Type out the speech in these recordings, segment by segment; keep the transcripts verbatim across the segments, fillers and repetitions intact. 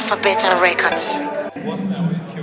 for better records. What's that we kill?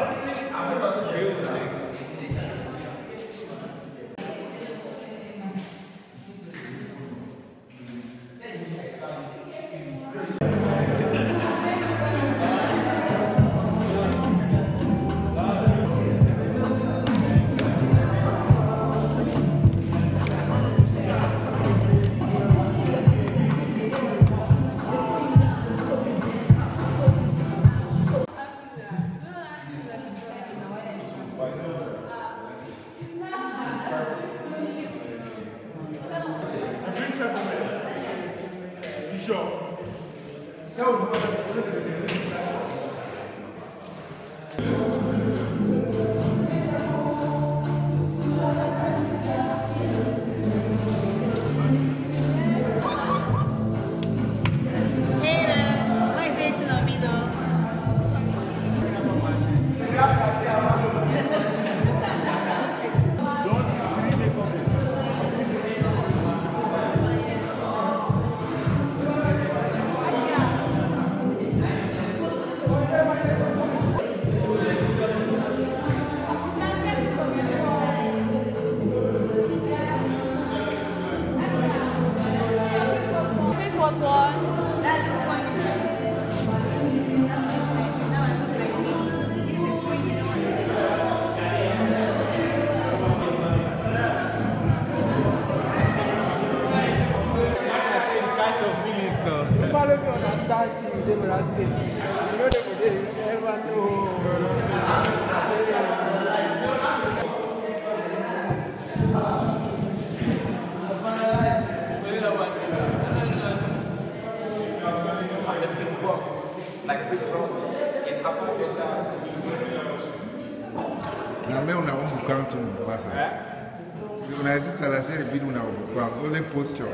Salatiel be doing our only posture.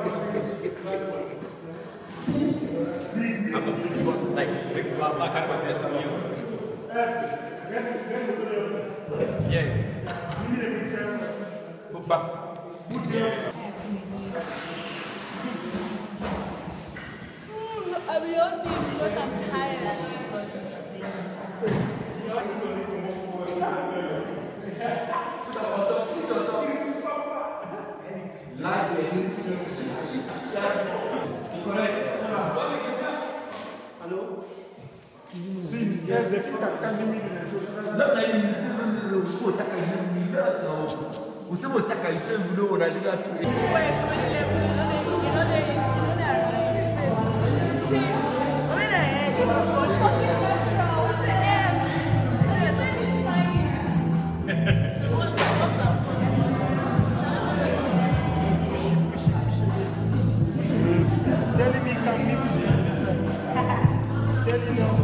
I'm a big boss like Rick Ross, I can't just music. Yes. Football. I'll be on me because I'm tired. Hello? Si, yes, the thing that can be made in the social. No, no, you just want to know what I can do. We say what I can say, we know what I did. See, when I had you for fucking control, what the hell? Telling me can be telling you.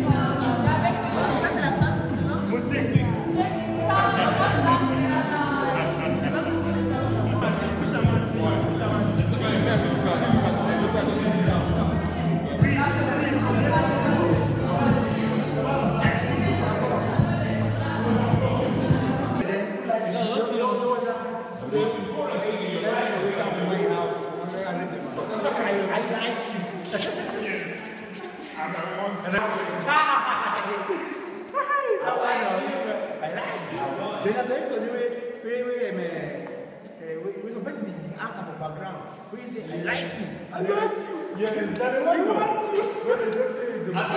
We say, I like you. I like you. Yes, that is what I want you. When they don't say it, the most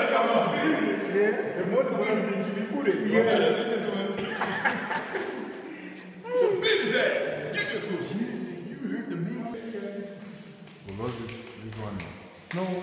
important thing should be put it. Yeah, listen to him. So beat his ass. Get your clothes. You heard the me. Well, what's this, this one? No, no,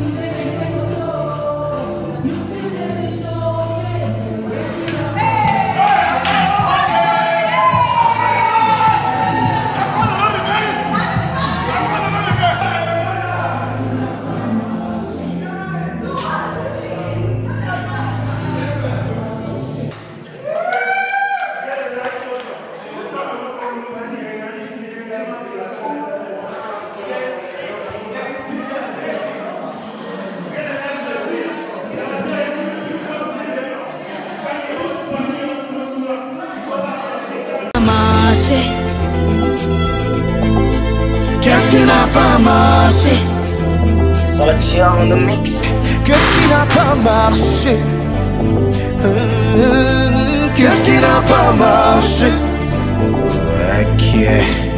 Hey! Salatiel on the mix. Qu'est-ce qui n'a pas marché? Qu'est-ce qui n'a pas marché? Ok.